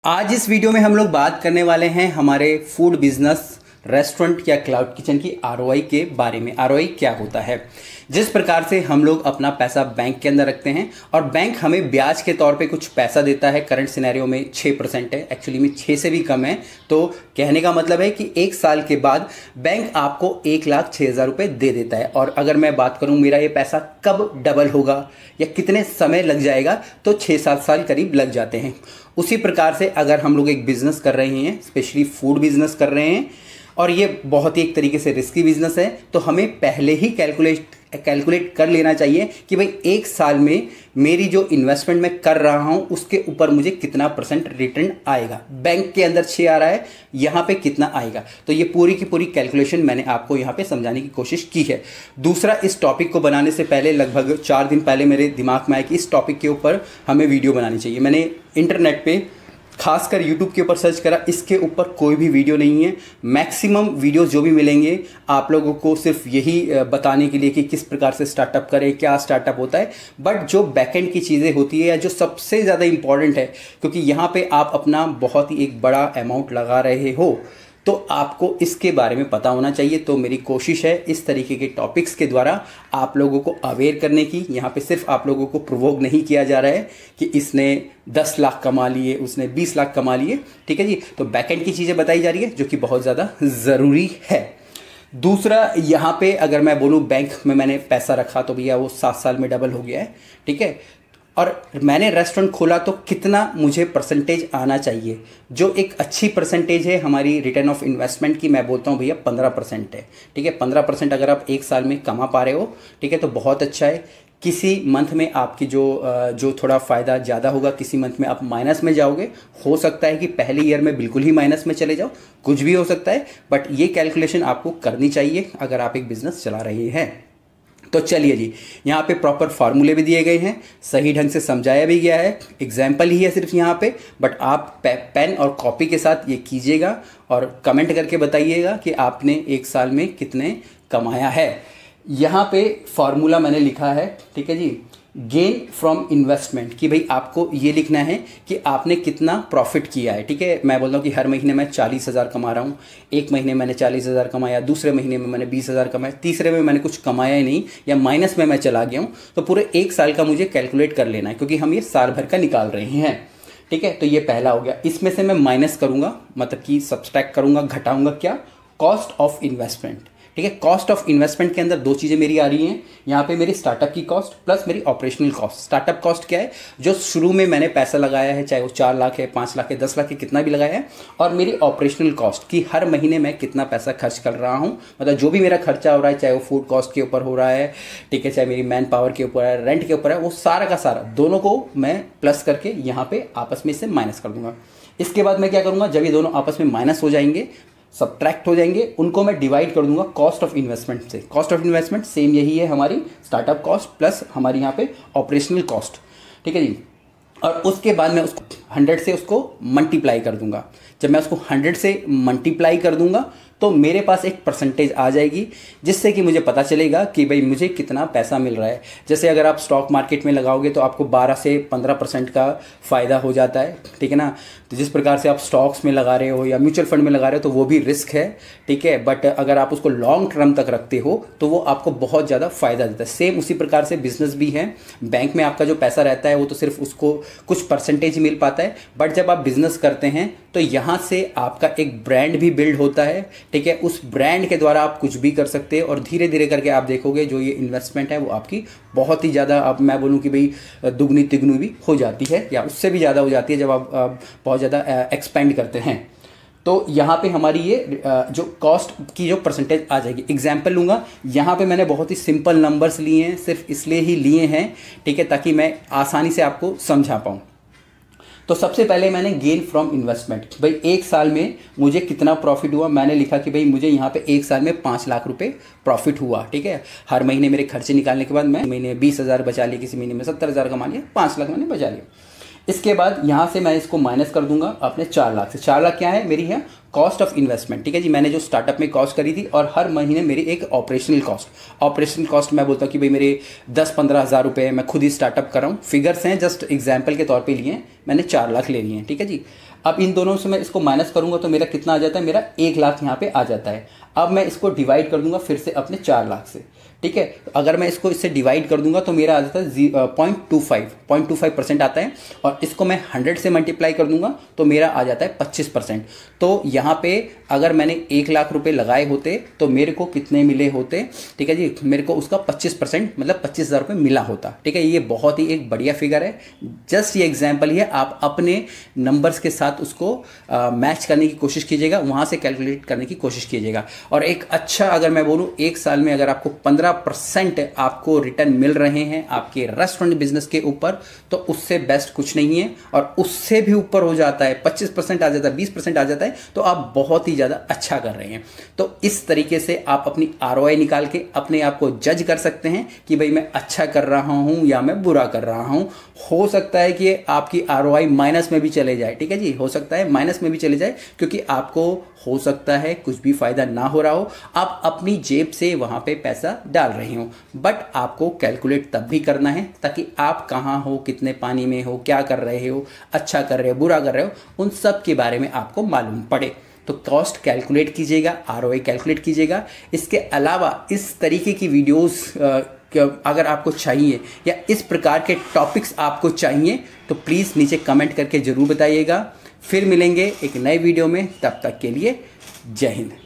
आज इस वीडियो में हम लोग बात करने वाले हैं हमारे फूड बिजनेस रेस्टोरेंट या क्लाउड किचन की आरओआई के बारे में। आरओआई क्या होता है? जिस प्रकार से हम लोग अपना पैसा बैंक के अंदर रखते हैं और बैंक हमें ब्याज के तौर पे कुछ पैसा देता है। करंट सिनेरियो में 6% है, एक्चुअली में 6 से भी कम है। तो कहने का मतलब है कि 1 साल के बाद बैंक आपको 1,06,000 रुपये दे देता है। और अगर मैं बात करूं मेरा ये पैसा कब डबल होगा या कितने समय लग जाएगा, तो 6-7 साल करीब लग जाते हैं। उसी प्रकार से अगर हम लोग एक बिजनेस कर रहे हैं, स्पेशली फूड बिजनेस कर रहे हैं, और ये बहुत ही एक तरीके से रिस्की बिजनेस है, तो हमें पहले ही कैलकुलेट कर लेना चाहिए कि भाई 1 साल में मेरी जो इन्वेस्टमेंट मैं कर रहा हूं उसके ऊपर मुझे कितना % रिटर्न आएगा। बैंक के अंदर 6 आ रहा है, यहां पे कितना आएगा। तो ये पूरी की पूरी कैलकुलेशन मैंने आपको यहां पे समझाने की कोशिश की है। दूसरा, इस टॉपिक को बनाने से पहले लगभग 4 दिन पहले मेरे दिमाग में आया कि इस टॉपिक के ऊपर हमें वीडियो बनानी चाहिए। मैंने इंटरनेट पे खासकर YouTube के ऊपर सर्च करा, इसके ऊपर कोई भी वीडियो नहीं है। मैक्सिमम वीडियोस जो भी मिलेंगे आप लोगों को सिर्फ यही बताने के लिए कि किस प्रकार से स्टार्टअप करें, क्या स्टार्टअप होता है। बट जो बैकएंड की चीज़ें होती है या जो सबसे ज़्यादा इंपॉर्टेंट है, क्योंकि यहाँ पे आप अपना बहुत ही एक बड़ा अमाउंट लगा रहे हो, तो आपको इसके बारे में पता होना चाहिए। तो मेरी कोशिश है इस तरीके के टॉपिक्स के द्वारा आप लोगों को अवेयर करने की। यहाँ पे सिर्फ आप लोगों को प्रोवोक नहीं किया जा रहा है कि इसने 10 लाख कमा लिए, उसने 20 लाख कमा लिए, ठीक है जी। तो बैकएंड की चीज़ें बताई जा रही है जो कि बहुत ज़्यादा ज़रूरी है। दूसरा, यहाँ पे अगर मैं बोलूँ बैंक में मैंने पैसा रखा तो भैया वो 7 साल में डबल हो गया है, ठीक है। और मैंने रेस्टोरेंट खोला तो कितना मुझे परसेंटेज आना चाहिए। जो एक अच्छी परसेंटेज है हमारी रिटर्न ऑफ इन्वेस्टमेंट की, मैं बोलता हूँ भैया 15% है, ठीक है। 15% अगर आप 1 साल में कमा पा रहे हो, ठीक है, तो बहुत अच्छा है। किसी मंथ में आपकी जो थोड़ा फ़ायदा ज़्यादा होगा, किसी मंथ में आप माइनस में जाओगे। हो सकता है कि पहले ईयर में बिल्कुल ही माइनस में चले जाओ, कुछ भी हो सकता है। बट ये कैलकुलेशन आपको करनी चाहिए अगर आप एक बिज़नेस चला रहे हैं। तो चलिए जी, यहाँ पे प्रॉपर फार्मूले भी दिए गए हैं, सही ढंग से समझाया भी गया है। एग्जाम्पल ही है सिर्फ यहाँ पे, बट आप पेन और कॉपी के साथ ये कीजिएगा और कमेंट करके बताइएगा कि आपने 1 साल में कितने कमाया है। यहाँ पे फार्मूला मैंने लिखा है, ठीक है जी, गेन फ्रॉम इन्वेस्टमेंट, कि भाई आपको ये लिखना है कि आपने कितना प्रॉफिट किया है, ठीक है। मैं बोलता हूँ कि हर महीने मैं 40,000 कमा रहा हूँ। 1 महीने मैंने 40,000 कमाया, दूसरे महीने में मैंने 20,000 कमाया, तीसरे में मैंने कुछ कमाया ही नहीं या माइनस में मैं चला गया हूँ। तो पूरे 1 साल का मुझे कैलकुलेट कर लेना है, क्योंकि हम ये साल भर का निकाल रहे हैं, ठीक है। तो ये पहला हो गया। इसमें से मैं माइनस करूँगा, मतलब कि सब्सट्रैक्ट करूँगा, घटाऊँगा क्या? कॉस्ट ऑफ इन्वेस्टमेंट, ठीक है। कॉस्ट ऑफ इन्वेस्टमेंट के अंदर 2 चीज़ें मेरी आ रही हैं। यहाँ पे मेरी स्टार्टअप की कॉस्ट प्लस मेरी ऑपरेशनल कॉस्ट। स्टार्टअप कॉस्ट क्या है? जो शुरू में मैंने पैसा लगाया है, चाहे वो 4 लाख है, 5 लाख है, 10 लाख है, कितना भी लगाया है। और मेरी ऑपरेशनल कॉस्ट कि हर महीने मैं कितना पैसा खर्च कर रहा हूँ, मतलब जो भी मेरा खर्चा हो रहा है, चाहे वो फूड कॉस्ट के ऊपर हो रहा है, ठीक है, चाहे मेरी मैन पावर के ऊपर है, रेंट के ऊपर है, वो सारा का सारा दोनों को मैं प्लस करके यहाँ पे आपस में से माइनस कर दूंगा। इसके बाद मैं क्या करूँगा, जब ये दोनों आपस में माइनस हो जाएंगे, सब्ट्रैक्ट हो जाएंगे, उनको मैं डिवाइड कर दूंगा कॉस्ट ऑफ इन्वेस्टमेंट से। कॉस्ट ऑफ इन्वेस्टमेंट सेम यही है हमारी स्टार्टअप कॉस्ट प्लस हमारी यहाँ पे ऑपरेशनल कॉस्ट, ठीक है जी। और उसके बाद मैं उसको 100 से उसको मल्टीप्लाई कर दूंगा। जब मैं उसको 100 से मल्टीप्लाई कर दूंगा तो मेरे पास एक परसेंटेज आ जाएगी, जिससे कि मुझे पता चलेगा कि भाई मुझे कितना पैसा मिल रहा है। जैसे अगर आप स्टॉक मार्केट में लगाओगे तो आपको 12 से 15% का फ़ायदा हो जाता है, ठीक है ना। तो जिस प्रकार से आप स्टॉक्स में लगा रहे हो या म्यूचुअल फंड में लगा रहे हो तो वो भी रिस्क है, ठीक है। बट अगर आप उसको लॉन्ग टर्म तक रखते हो तो वो आपको बहुत ज़्यादा फ़ायदा देता है। सेम उसी प्रकार से बिजनेस भी है। बैंक में आपका जो पैसा रहता है वो तो सिर्फ उसको कुछ परसेंटेज मिल पाता है, बट जब आप बिजनेस करते हैं तो यहाँ से आपका एक ब्रांड भी बिल्ड होता है, ठीक है। उस ब्रांड के द्वारा आप कुछ भी कर सकते हैं और धीरे धीरे करके आप देखोगे जो ये इन्वेस्टमेंट है वो आपकी बहुत ही ज़्यादा, अब मैं बोलूँ कि भाई दुगनी तिगनी भी हो जाती है या उससे भी ज़्यादा हो जाती है जब आप बहुत ज़्यादा एक्सपेंड करते हैं। तो यहाँ पे हमारी ये जो कॉस्ट की जो परसेंटेज आ जाएगी। एग्जाम्पल लूँगा, यहाँ पे मैंने बहुत ही सिंपल नंबर्स लिए हैं, सिर्फ इसलिए ही लिए हैं, ठीक है, ताकि मैं आसानी से आपको समझा पाऊँ। तो सबसे पहले मैंने गेन फ्रॉम इन्वेस्टमेंट, भाई 1 साल में मुझे कितना प्रॉफिट हुआ। मैंने लिखा कि भाई मुझे यहाँ पे 1 साल में 5 लाख रुपए प्रॉफिट हुआ, ठीक है। हर महीने मेरे खर्चे निकालने के बाद मैं महीने 20,000 बचा लिए, किसी महीने में 70,000 कमा लिया, 5 लाख मैंने बचा लिया। इसके बाद यहाँ से मैं इसको माइनस कर दूंगा अपने 4 लाख से। 4 लाख क्या है, मेरी है कॉस्ट ऑफ इन्वेस्टमेंट, ठीक है जी। मैंने जो स्टार्टअप में कॉस्ट करी थी और हर महीने मेरी एक ऑपरेशनल कॉस्ट मैं बोलता हूँ कि भाई मेरे 10-15 हज़ार रुपये मैं खुद ही स्टार्टअप कर रहा हूँ। फिगर्स हैं, जस्ट एग्जाम्पल के तौर पे लिए हैं, मैंने 4 लाख ले लिए हैं, ठीक है जी। अब इन दोनों से मैं इसको माइनस करूंगा तो मेरा कितना आ जाता है, मेरा 1 लाख यहाँ पे आ जाता है। अब मैं इसको डिवाइड कर दूंगा फिर से अपने 4 लाख से, ठीक है। अगर मैं इसको इससे डिवाइड कर दूंगा तो मेरा आ जाता है 0.25% आता है, और इसको मैं 100 से मल्टीप्लाई कर दूंगा तो मेरा आ जाता है 25%। तो यहाँ पे अगर मैंने 1 लाख रुपए लगाए होते तो मेरे को कितने मिले होते, ठीक है जी, मेरे को उसका 25% मतलब 25,000 रुपये मिला होता, ठीक है। ये बहुत ही एक बढ़िया फिगर है, जस्ट ये एग्जाम्पल ही है, आप अपने नंबर्स के साथ उसको मैच करने की कोशिश कीजिएगा, वहाँ से कैलकुलेट करने की कोशिश कीजिएगा। और एक अच्छा, अगर मैं बोलूँ 1 साल में अगर आपको 15% आपको रिटर्न मिल रहे हैं आपके रेस्टोरेंट बिजनेस के ऊपर, तो उससे बेस्ट कुछ नहीं है। और उससे भी ऊपर हो जाता है, 25% आ जाता है, 20% आ जाता है, तो आप बहुत ही ज़्यादा अच्छा कर रहे हैं। तो इस तरीके से आप अपनी ROI निकाल के अपने आप को जज कर सकते हैं कि भाई मैं अच्छा कर रहा हूं या मैं बुरा कर रहा हूं। हो सकता है कि आपकी ROI माइनस में भी चले जाए, ठीक है जी, हो सकता है माइनस में भी चले जाए, क्योंकि आपको हो सकता है कुछ भी फायदा ना हो रहा हो, आप अपनी जेब से वहां पे पैसा डाल रहे हो। बट आपको कैलकुलेट तब भी करना है ताकि आप कहाँ हो, कितने पानी में हो, क्या कर रहे हो, अच्छा कर रहे हो, बुरा कर रहे हो, उन सब के बारे में आपको मालूम पड़े। तो कॉस्ट कैलकुलेट कीजिएगा, ROI कैलकुलेट कीजिएगा। इसके अलावा इस तरीके की वीडियोस अगर आपको चाहिए या इस प्रकार के टॉपिक्स आपको चाहिए तो प्लीज़ नीचे कमेंट करके ज़रूर बताइएगा। फिर मिलेंगे एक नए वीडियो में, तब तक के लिए जय हिंद।